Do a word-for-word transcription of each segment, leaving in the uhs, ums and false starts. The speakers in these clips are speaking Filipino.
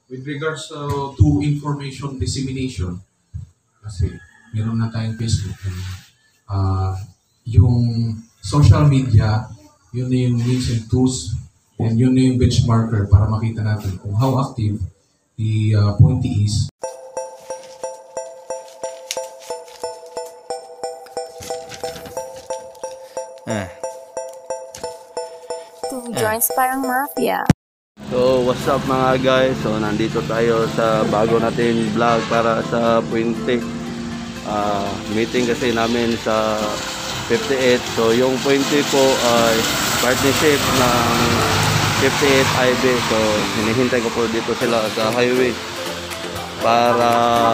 with regards uh, to information dissemination, kasi meron na tayong Facebook, uh, yung social media, yun na yung means and tools, and yun na yung benchmarker para makita natin kung how active the uh, appointee is. Eh. Two joints parang mafia. So, what's up mga guys? So, nandito tayo sa bago natin vlog para sa Puente. Uh, meeting kasi namin sa fifty-eight. So, yung Puente po ay partnership ng fifty-eight I B. So, hinihintay ko po dito sila sa highway para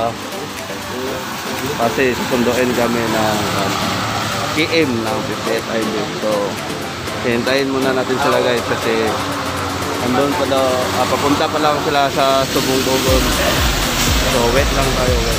kasi susunduin kami ng um, K M ng fifty-eight I B. So, hintayin muna natin sila guys kasi andun pa daw, uh, papunta pa lang sila sa Subong-Dogon. So wait lang tayo guys.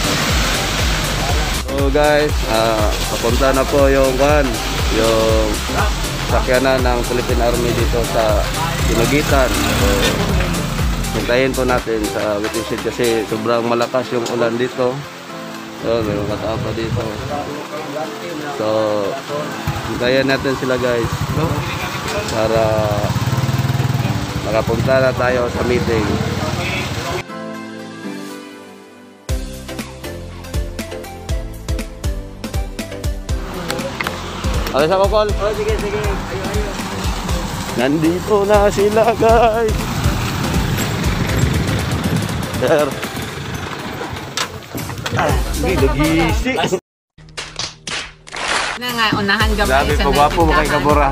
So guys, uh, papunta na po yung kan, yung sakyanan ng Philippine Army dito sa Dumaguitan. So hintayin po natin sa waiting shed kasi sobrang malakas yung ulan dito. So may mga tao pa dito. So hintayin natin sila guys para makapunta na tayo sa meeting. Alis ako, Col. Oh, sige, sige. Ayo, ayo. Nandito na sila, guys. Sir. Ah, sige, nag-iisi. Na nga, unahan gamay Grabe, sa pagwapo mo kay Kabura.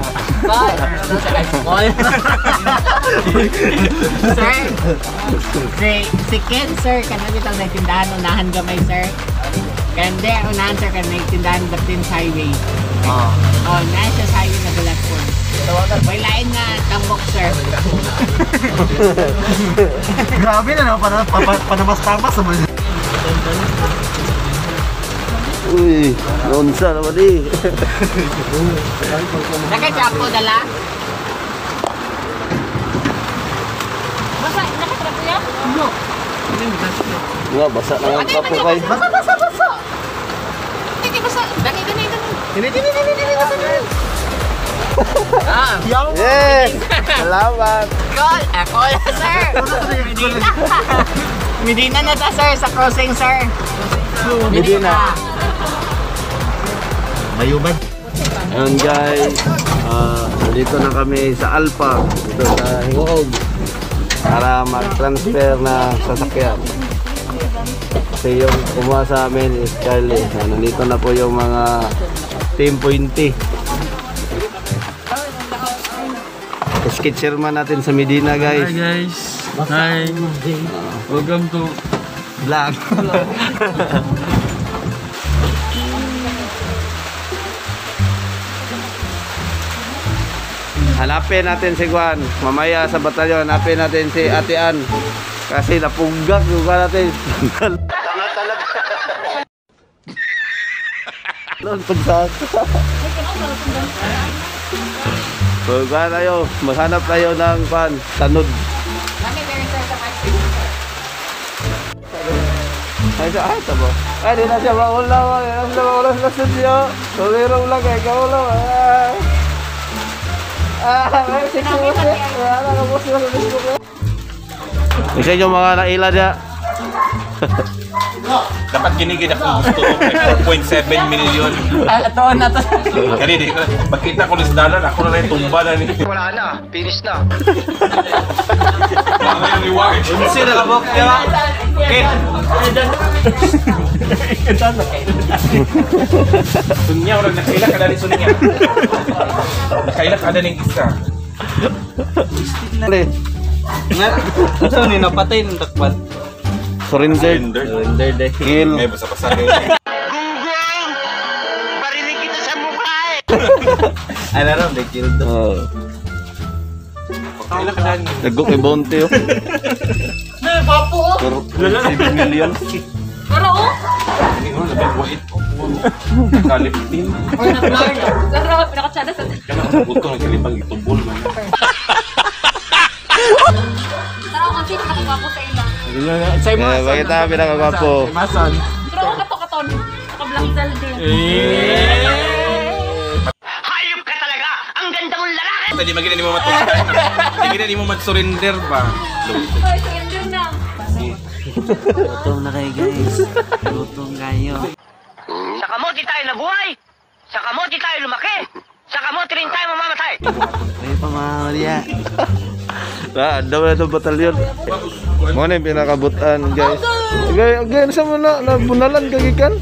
Sir, si, si Ken, sir, kanang bitang nagtindahan, unahan gamay, sir. Kande, unahan, sir, kanang nagtindahan dating sa highway. Ah. Oh, nasa siya sa highway na gulat po. May lain na tambok, sir. Grabe na naman, panamas-tamas naman. Uy, nonsa naman eh. Naka-japo dala? Basa, naka-trapo yan? No. Nga, basa na ang kapo kay. Basa, basa, basa. Hindi, basa. Dani, dani, dani. Dini, dini, dini, dini, basa, dini. Ah, Yes! Salamat! call, eh, call, sir. Medina. Medina na ta, sir, sa crossing, sir. Medina. Mayuman. Ayan guys, uh, dito na kami sa Alpha, dito sa Hingoog para mag-transfer na sasakyan. Kasi yung kumuha sa amin is Charlie. Ayan, nandito na po yung mga Team Puente. Sketcher man natin sa Medina guys. Hi guys. Hi. Welcome to Vlog. Hanapin natin si Juan. Mamaya sa batalyon, hanapin natin si Ate Ann. Kasi napunggak yung ka natin. Tanga talaga. Doon pagsasa. So, kaya tayo. Maghanap tayo ng pan. Tanod. Ay, siya, ay, tabo. Ay, di na siya maulaw. Ay, di na siya maulaw sa studio. Tulirong lang kay kaulaw. Ay. Ah, may sexy mo siya. Wala ka po siya sa Facebook. Isa yung mga naila niya. Dapat ginigid akong gusto ko kay four point seven million. Ah, ito na to. Kani di, makita ko ni Dalan, ako na rin tumba na ni. Wala na, finish na. Mga yung reward. Kasi nakabok niya. Okay. Sunya, orang nakaila ka dali sunya. Nakaila ka dali ng isa. Nga, ito ni napatay ng takpan. Surrender. Surrender. Kill. May basa-basa kayo. Gunggong! Parinig kita sa mukha eh! Ano rin, they killed them. Oh. Nakaila ka dali. Nagok kay Bounty oh. May papo, oh. Pero seven million. Pero, oh. Hindi mo, nabagwait ko. Nakalipin. Or na-blur. Laro, pinakatsada sa... Kaya nakabutong ang kalipang itubol. Tara, ang fit, pinakagwapo sa ilang. Sa imo. Eh, bakit na pinakagwapo? Mason. Pero ako kato-katon. Nakablang salde. Hayop ka talaga! Ang ganda mong lalaki! Hindi magiging mo mat Hindi hindi mo mat-surrender ba? Ay, surrender na. Gutom na kayo guys. Gutom kayo. Sa kamote tayo nabuhay! Sa kamote tayo lumaki! Sa kamote rin tayo mamamatay! Kayo pa mga Maria. Na, daw na itong batalyon. Mo na yung pinakabutan, guys. Gaya, gaya, sa mo na, nabunalan kagikan?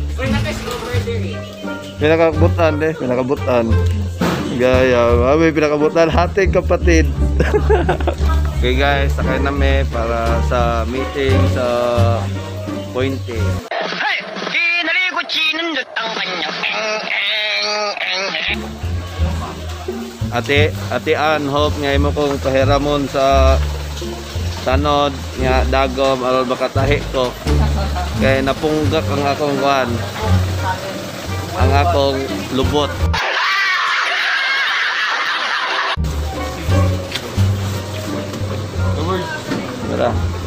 Pinakabutan eh, pinakabutan. Gaya, may pinakabutan, hating kapatid. Okay guys, sakay namin para sa meeting sa Pointe. Hey! Kinaligot sinundot ang kanyang eng eng eng eng. Ate, ate Ann, hope nga imo kong pahiramon sa tanod nga dagom aron makatahi ko. Kay napunggak ang akong kuan. Ang akong lubot. Tara.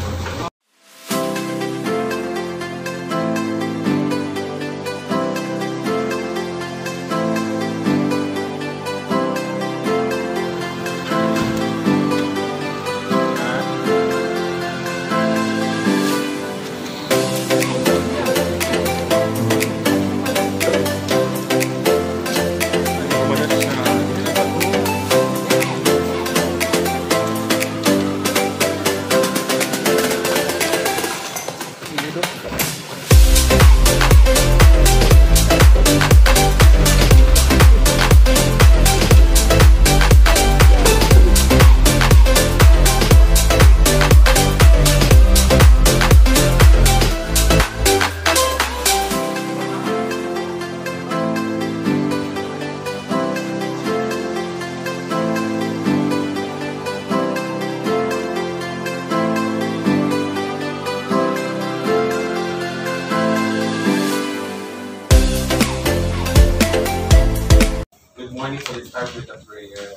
Good morning, so let's start with a prayer.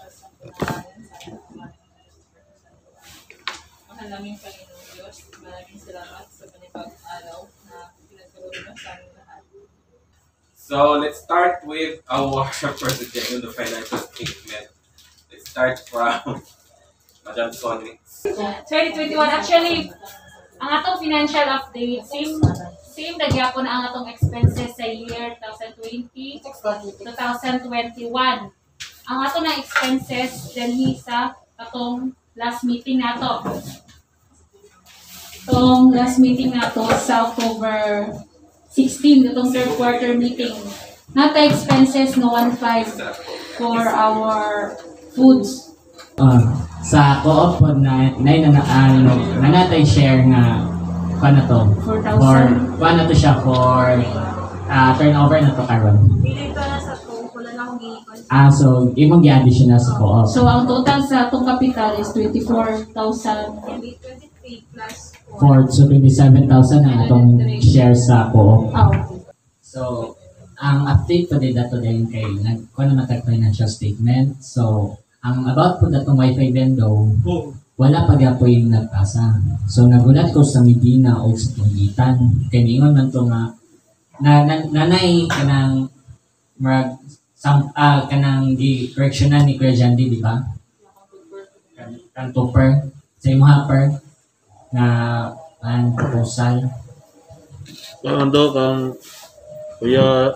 Mahal namin Panginoon Diyos, maraming salamat sa panibagong araw na pinagkaroon mo sa aming lahat. So let's start with our first agenda, the financial statement. Let's start from Madam Sonic. twenty twenty-one, actually, ang atong financial update, same, same nagyapon na ang atong expenses sa year twenty twenty to twenty twenty-one. Ang atong na expenses din sa atong last meeting nato. Itong last meeting nato sa October sixteen, itong third quarter meeting. Nata expenses no one five for our foods. Uh, sa co-op po na na na ano na natay share nga paano to four for thousand. paano to siya for uh, turnover na to karon. Dito na sa to, wala na akong giikon. Ah, so imong gi-addition na sa co-op. So, ang total sa itong capital is twenty-four thousand. twenty-three plus For so twenty-seven thousand ang atong share sa co-op. Oh, okay. So, ang update po din dato din kay nagkuha na matag financial statement. So, ang about po datong wifi bendo, wala pa gapo yung nagpasa. So, nagulat ko sa Medina o sa Tungitan. Kaya ningon man to nga, na, na, nanay kanang marag, sam, ah, kanang di correctionan ni Kuya Jandy, di ba? Kan, kan topper, sa imo happer, na ang proposal. Ano kang kuya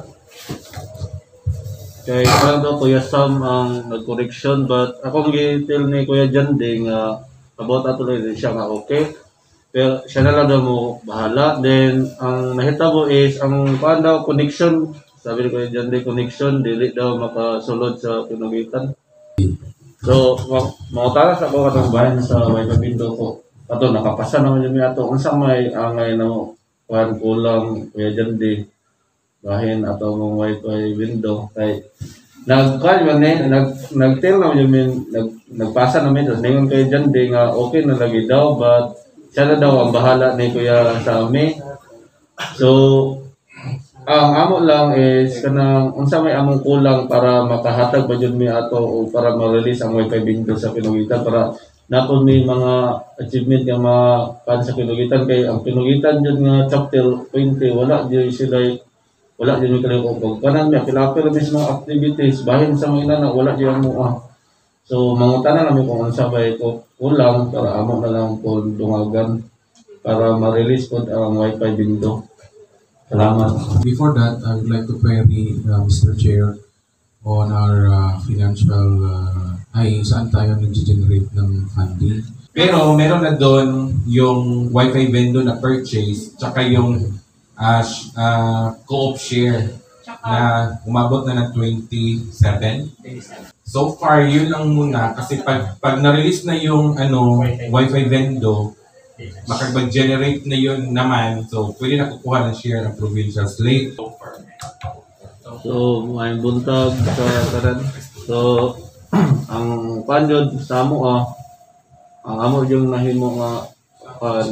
kay ano kuya Sam ang nag-correction but akong gi-tell ni Kuya Jande nga about ato din siya nga okay. Pero siya na lang daw mo bahala. Then ang nahitabo is ang kuan daw connection. Sabi ni Kuya Jande connection dili daw makasulod sa pinugitan. So mautaras ako katong bahin sa wifi window ko. Ato nakapasa naman yung ato unsa may angay na kuan kulang Kuya Jande bahin ato mong wifi window kay nagkuan man eh nag nagtel naman yung min nag nagpasa namin tapos ningon kay Jande nga okay na lagi daw but siya na daw ang bahala ni Kuya sa amin. So ang amo lang is kanang unsa may among kulang para makahatag ba jud mi ato o para ma-release ang wifi window sa pinugitan para napon may mga achievement nga mga kan sa Kinugitan kay ang Kinugitan jud nga chapter twenty wala jud sila wala jud mi kalimutan kanan mi apil-apil mismo activities bahin sa mga inana wala jud mo ah. So mangutana namin kung unsa ba ito kulang para amo na lang po dungagan para ma-release po ang Wi-Fi window. Salamat. Before that, I would like to query uh, Mister Chair on our uh, financial, uh, ay saan tayo nag-generate ng funding. Pero meron na doon yung Wi-Fi vendor na purchase, tsaka yung uh, sh- uh, co-op share na umabot na ng twenty-seven. So far, yun lang muna kasi pag, pag na-release na yung ano, Wi-Fi vendor, makapag-generate na yun naman, so pwede na kukuha ng share ng provincial slate. So far. So, may buntag sa kanan. So, ang panjod sa amo ah, ang amo yung nahimo nga pan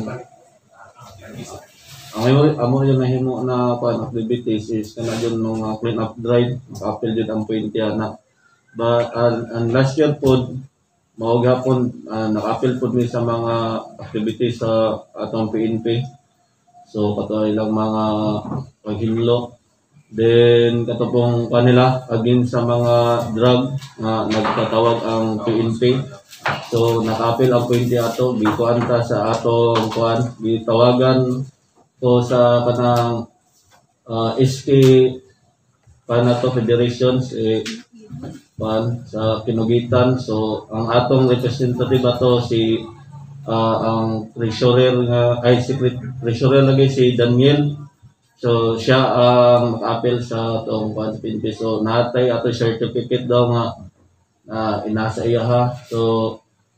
ang amo, amo yung nahimo na pan activities is kana yun mga clean up drive, apel jud ang point na. But uh, and last year po mao gapon uh, naka-appeal po mi sa mga activities sa atong P N P. So katuoy lang mga paghinlo. Then katupong kanila against sa mga drug na nagtatawag ang P N P. So naka-appeal ang point ato bikuan ta sa atong kuan gitawagan ko sa kanang uh, S K Panato Federations eh, pan sa Kinugitan. So ang atong representative ato si uh, ang treasurer nga ay secret treasurer lagi si Daniel. So siya ang um, appeal sa atong pan P N P. So natay ato certificate daw nga uh, inasa iya ha. So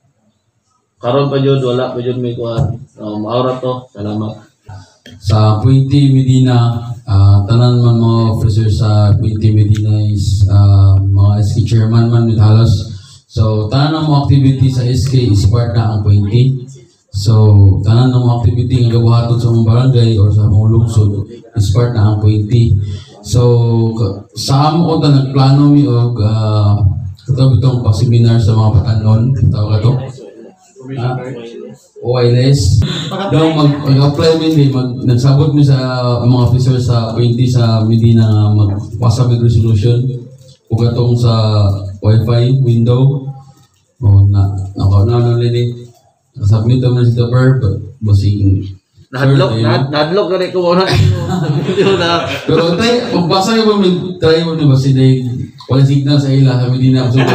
karon pa jud wala pa jud may kuan. So maura to. Salamat. Sa Puente Medina, uh, tanan man mga officer sa Puente Medina is uh, mga S K chairman man with halos. So tanan ng mga activity sa S K is part na ang Puente. So tanan ng mga activity nga gabuhaton sa mga barangay or sa mga lungsod is part na ang Puente. So sa amo ko ta nagplano mi og uh, katabi itong pag-seminar sa mga patanon, tawag ka to? Ah, O I L S. Daw mag- mag-apply min mag nagsabot mi sa mga officer sa Puente sa Medina nga magpasa mig resolution ug atong sa Wi-Fi window o na nakauna na nili submit na si the verb basing Nahadlok, nah- nahadlok na rin ko na na. pero tay pagbasa mo mi try mo ni basi day wala signal sa ila sa Medina so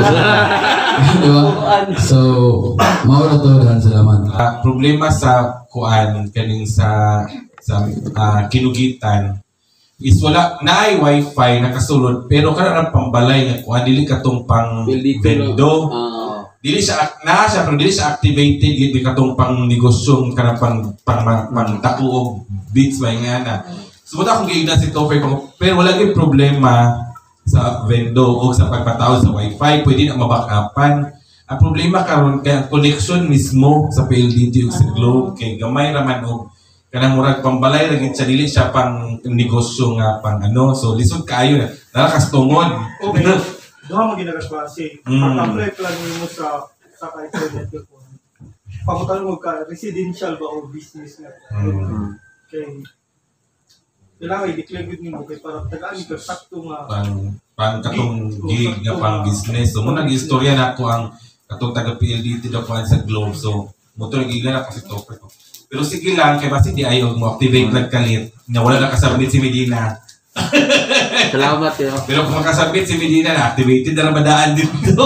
diba? So maura to dan salamat. Uh, problema sa kuan kaning sa sa uh, Kinugitan is wala na ay wifi nakasulod pero kana ang pambalay nga kuan dili katong pang vendo. Dili siya na siya pero dili siya activated gid katong pang negosyo kana pang pang pang takuog bits may nga na. Sumuta akong giignan si Topper pero wala gyud problema sa vendo o sa pagpatawag sa wifi pwede na mabackupan. Ang problema karon kay ang connection mismo sa P L D T ug sa Globe kay gamay ra man og kanang murag pambalay ra gid siya dili siya pang negosyo nga pang ano so lisod kaayo na nalakas tungod. Okay. Duha mo ginagaswasi. Mm. Pag-apply plan mo sa sa kay credit ko. Pamutan mo ka residential ba o business nga. Mm. Okay. Kailangan i-declare good nimo kay para tagaan ka sakto nga pang pang katong gig nga pang business. So muna gistorya na ako ang katong taga P L D T daw kuan sa Globe. So motor gigan ako si Topper ko. Pero sige lang kay basi di ayo mo activate lang kalit nga wala na kasabit si Medina. Salamat yo. Pero kung makasabit si Medina na activated na ramadaan dito.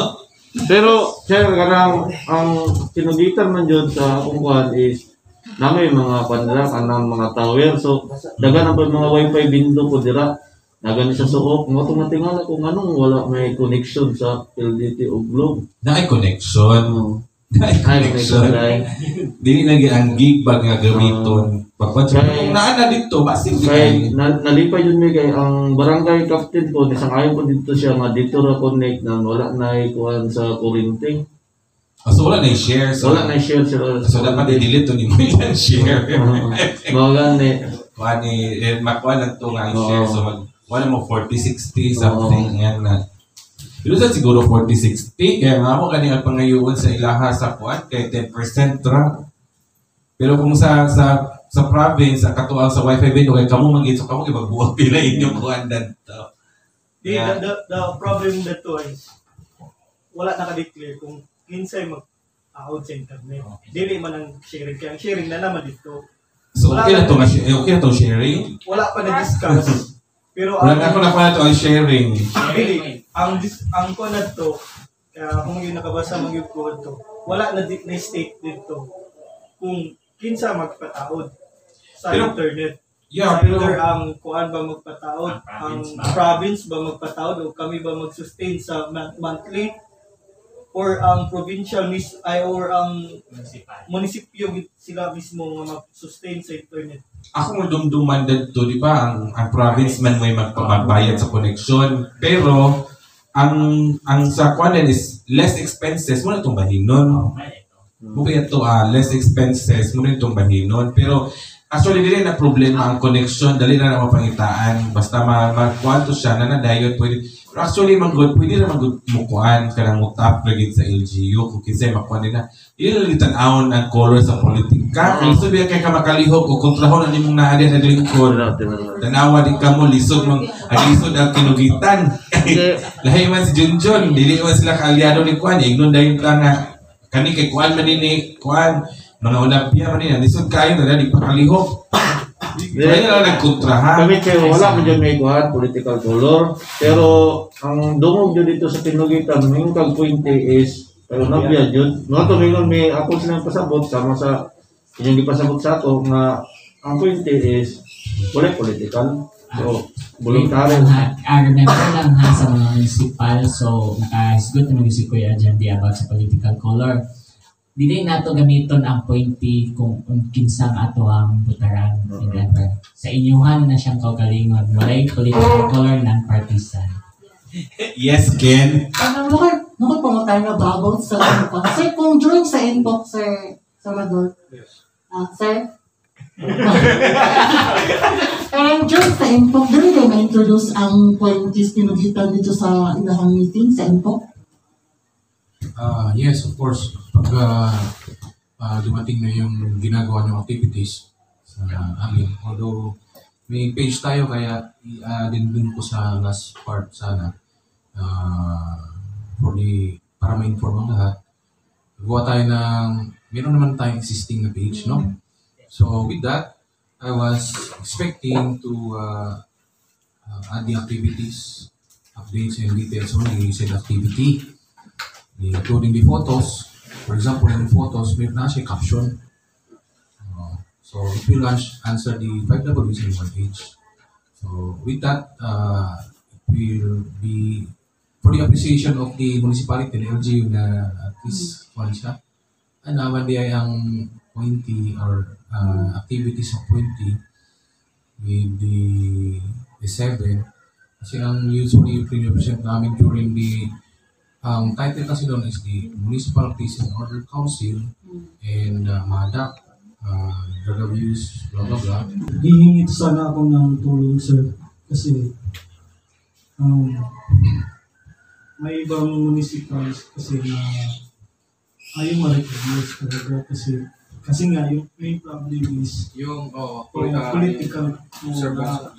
Pero sir kanang ang Kinugitan man jud sa kungkuan is namay mga panira kanang mga tower so dagan ang mga wifi window po dira nagan sa suok mo tong tingala kung anong wala may connection sa L D T o Globe Na ay connection. oh Na ay ay may connection. connection Dili na gyud ang gig bag nga gamiton. Pagpad Kay- naa na dito basig kay kay na, nalipay yun may kay ang barangay captain po isang ayon po dito siya nga dito ra connect na wala na kuan sa kurinting oh, so wala na i-share. So, wala na share sila so dapat i-delete to ni mo yan share. mga gani Kuha ni, eh, makuha lang ito nga i-share. Oo. So, mag, wala mo forty, sixty, something, yan na. Pero sa siguro forty sixty, kaya nga mo kani ang pangayuon sa ilaha sa kuan kay ten percent ra. Pero kung sa sa sa province, sa katuang sa wifi window, kay kamo maging so kamo ibagbuwag pila inyong kuan dadto. Di, the, the, the problem that to is, wala naka-declare kung kinsay mag-out sa internet. Dili man ang sharing. Kaya ang sharing na naman dito. So Wala okay na na- to, nga shi- okay na to sharing. Wala pa na-discuss. Pero Wala ang, na ako na pa to ang sharing. dili, ang, dis- ang ko na to, kaya kung yung nakabasa mag yung code to, wala na, di- na state dito kung kinsa magpataod sa Pero- internet. Yeah, Sa pero either ang kuan ba magpataod, ang province ba magpataod, o kami ba mag-sustain sa mon- monthly, or ang provincial mis ay or ang munisipyo git- sila mismo nga mag-sustain sa internet. ako mo dumduman dito, di ba? Ang, ang province man may magpamagbayad sa connection. Pero ang ang sa kuan is less expenses mo na itong bahinon. Mo kaya to ah, less expenses mo na itong bahinon. Pero actually, dili na problema ang connection, dali na na mapangitaan. Basta ma magkuhan to siya, na na-diode, pwede. Pero actually, manggod, pwede na manggod mukuhan ka ng mutap lagi sa L G U, kung kinsay makuhan nila. Dili na litan-aon ang color sa politika. Kung gusto biya kay ka makalihok o kontrahon ang imong naadin ang lingkod. Tanawa di ka mo, lisod mong, ang lisod ang kinugitan. Lahi man si Junjun, dili man sila kaalyado ni Kuan, ignon dahil ka nga, kani kay Kuan manini, Kuan, mga ulapya man nila, lisod kayo na di pa kalihok. Kaya na lang nagkontrahan. Kami kayo, wala mo dyan may kuhan, political color. Pero, ang dungog dyan dito sa Tinugitan, yung kag-puinte is, pero nabiyad yun. No, tumingon may ako silang pasabot, sama sa inyong ipasabot sa ako, nga ang puinte is, wala political. So, voluntary. Ah, ah, remember lang ha sa mga municipal, so nakahisgot naman si Kuya dyan di about sa political color. Dili nato gamiton ang pointy kung kung kinsang ato ang butaran. Remember, sa inyuhan na siyang kaugalingon, walay political color non-partisan. Yes, Ken. Ano, nakay, nakay pa tayo na about sa ano pa. Sir, kung during sa inbox, Sir Salvador, ah, Sir, and during sa inbox, dili kayo ma-introduce ang pointies pinugitan dito sa ilahang meeting sa inbox? Ah, yes, of course. Pag ah, ah, dumating na yung ginagawa ng activities sa amin, although may page tayo kaya i-add din ko sa last part sana ah, for the, para ma-inform ang lahat. Gawa tayo ng, meron naman tayong existing na page, no? So with that, I was expecting to uh, uh, add the activities, updates and details on the said activity, including the photos. For example, in photos, may na siya caption. Uh, so it will ans- answer the five W's in one page. So with that, uh, it will be for the appreciation of the municipality, the L G U na at least one siya. And naman di ay ang pointy or uh, activities of pointy with the, the seven. Kasi ang usually pre-represent namin during the ang title kasi doon is the Municipal Peace and Order Council and uh, MADAC, uh, drug abuse, blah blah blah. Hihingi sana ako ng tulong, sir. Kasi um, may ibang municipals kasi na ayaw ma-recognize talaga kasi kasi nga yung main problem is Yung oh, yung uh, political servants.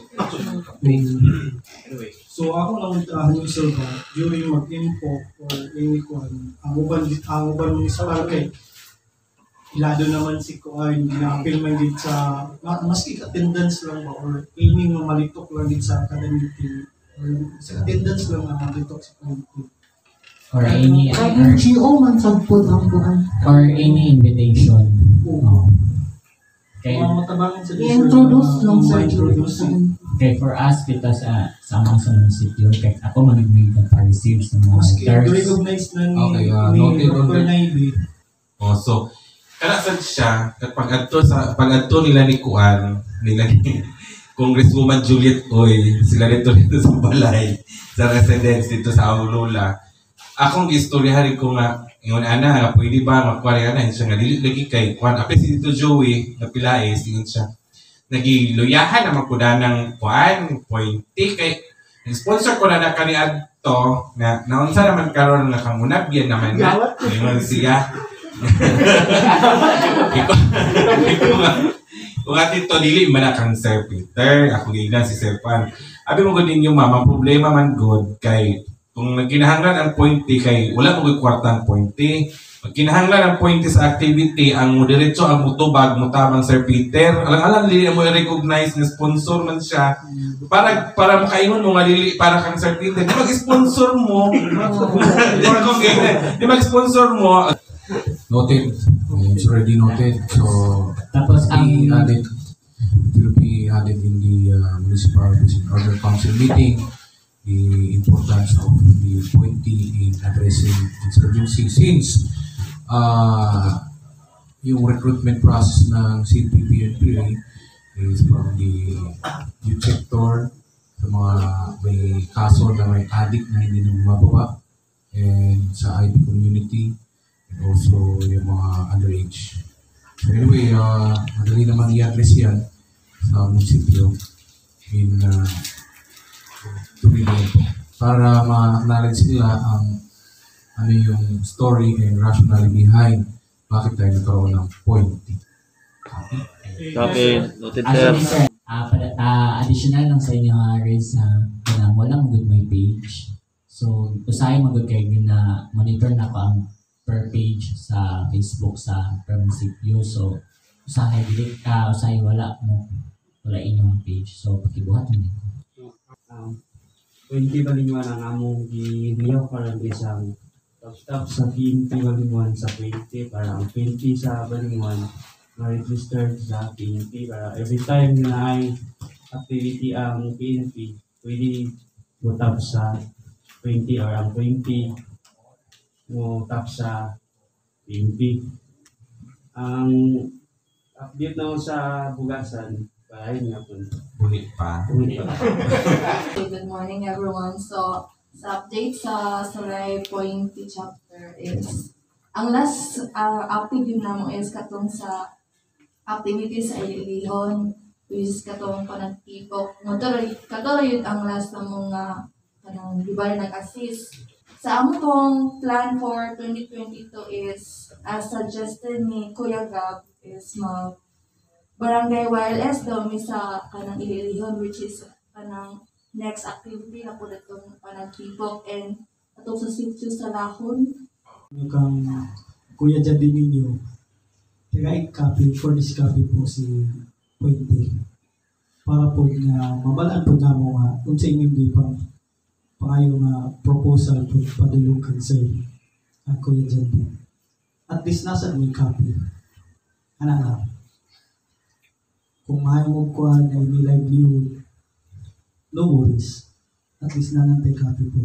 Anyway, so ako lang itahan yung server during mag-info or any kuan ang uban ang uban municipal kay ilado naman si kuan ginapil man gid sa ma- maski attendance lang ba or aiming nga malitok lang gid sa kada meeting or sa attendance lang nga malitok sa meeting. Or any, Ay, or, N G O man sa po ang buwan. or any invitation. Oh. Okay. Mga matabangan sa I-introduce lang, sir. introduce Okay, for us, kita sa sama sa munisipyo, kaya ako manigmig na pa-receive sa mga maski letters. recognize na ni Okay, uh, ni noted on Doctor that. Naibi. Oh, so, kanasan siya, pag adto sa pag adto nila ni Kuan, nila ni Congresswoman Juliet Oy, sila dito dito sa balay, sa residence dito sa Aulula. Akong gistoryahan ko nga, ingon ana, nga pwede ba magkwari ana, siya nga dili lagi kay Kuan. Apil si dito Joey, na Pilaes, ingon siya. Nagiluyahan naman ko na ng Kuan, pointy kay sponsor ko na na kani ad to na naunsa naman karon nga kamunabyan naman na ingon siya. Iko iko nga kung atin to dili man kang Sir Peter, ako gigan si Sir Juan. Abi mo gud ninyo mama, problema man gud kay kung nagkinahanglan ang pointi kay wala mo gud kwartang pointi. Pag kinahanglan ang pointi sa activity, ang mo diretso ang mutubag mo tamang Sir Peter. Alang-alang dili mo i-recognize na sponsor man siya. Para para makaingon mo nga dili para kang Sir Peter. Di mag-sponsor mo. Di mag-sponsor mo. Noted. It's already noted. So, Tapos ang be added, it will be added in the uh, Municipal Vision Order Council meeting the importance of the appointee in addressing insurgency since uh, yung recruitment process ng C P P N P is from the youth sector sa mga may kaso na may addict na hindi na bumababa and sa I B community and also yung mga underage. So anyway, uh, madali naman i-address yan sa munisipyo in uh, tuloy po para ma-acknowledge nila ang ano yung story and rationale behind bakit tayo nagkaroon ng point. Copy? Copy. Noted, sir. Actually, sir, ah, pada- ah, additional lang sa inyo nga raise sa na walang good my page. So, usahay mo good kayo na monitor na ko ang per page sa Facebook sa per munisipyo. So, usahay dili ka, usahay wala mo wala inyong page. So, pakibuhat mo nito. Um, twenty balingwan ang among giniyaw para isang top-top sa twenty balingwan sa twenty para ang twenty sa balingwan ma-register sa P N P para every time na ay activity ang P N P pwede mo tap sa twenty or ang twenty mo tap sa P N P. Ang update na sa Bugasan ayun nga po. Bulit pa. Good morning everyone. So, sa update sa Saray Pointy chapter is ang last uh, active yun namo is katong sa activities sa Ilihon which is katong panagtipok. Katuloy yun ang last na mga kanang libar nag-assist. Sa among tong plan for twenty twenty-two is as suggested ni Kuya Gab is mag Barangay Y L S daw mi sa kanang Ililihon which is kanang next activity na po datong panagtipok and atong sa sitio sa Lahon. Yung kang kuya dyan din ninyo, taga-copy for this copy po si Puente para po na mabalaan po na mo nga kung sa inyong di pa pangayo nga proposal po padulukan sir ang kuya dyan din. At least nasa may copy. Ano na? Kung ayaw mo kuha na i-live view, no worries. At least nanantay copy po.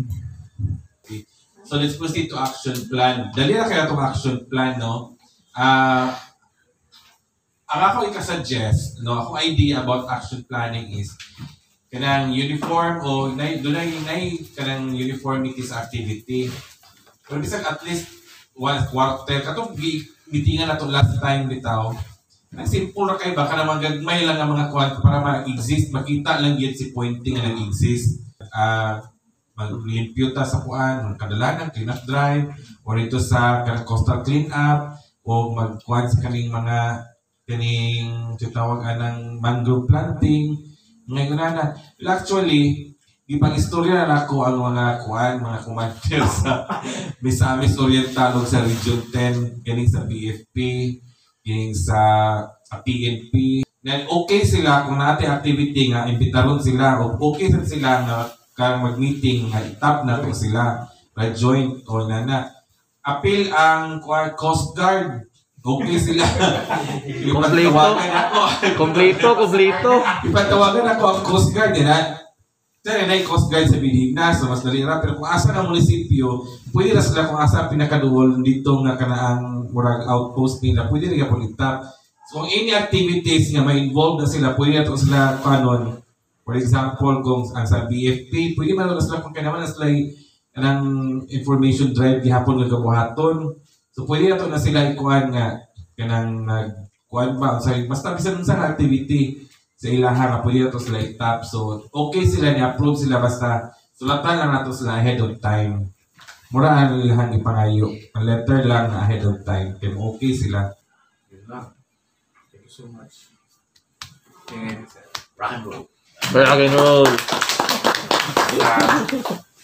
So let's proceed to action plan. Dali na kaya itong action plan, no? Uh, ang ako ikasuggest, no, akong idea about action planning is kanang uniform o doon na kanang uniformity sa activity. Pero bisag at least one quarter, katong meetingan na itong last time bitaw, ang simple na kayo ba, ka naman gagmay lang ang mga kwan para ma-exist, makita lang yan si pointing na nag-exist. Uh, mag-limpyo ta sa kuan, kadalanan, clean-up drive, o ito sa coastal clean-up, o mag-kuan sa kaning mga kaning titawag ng mangrove planting, ngayon na. Well, actually, ipang-istorya na ako ang mga kuan, mga commander sa Misamis Oriental o sa Region ten, galing sa B F P, yung sa P N P. Then okay sila kung natin activity nga, imbitaron sila o okay sila nga kang mag-meeting nga itap na to sila para join o na na. Appeal ang Coast Guard. Okay sila. Ipatawagan ako. Kompleto, kompleto. Ipatawagan ako ang Coast Guard. Yan ha. Sana na yung Coast Guard sa Binignas, so mas nalira. Pero kung asa ng munisipyo, pwede na sila kung asa pinakaduol dito nga kanaang murag outpost nila, pwede rin kapag itap. So kung any activities nga may involved na sila, pwede na ito sila kanon. For example, kung ang sa B F P, pwede man na sila kung kanaman na sila ng information drive gihapon ng kabuhaton. So pwede na ito na sila ikuan nga kanang nagkuan ba. So basta bisan sa activity sa ilaha nga pwede na ito sila itap. So okay sila, ni-approve sila basta sulatan lang nato sila ahead of time. Mura ang lilang ipangayo. Ang letter lang na ahead of time. Kaya okay sila. Yun lang. Thank you so much. And rock and roll. Rock and roll. Yeah.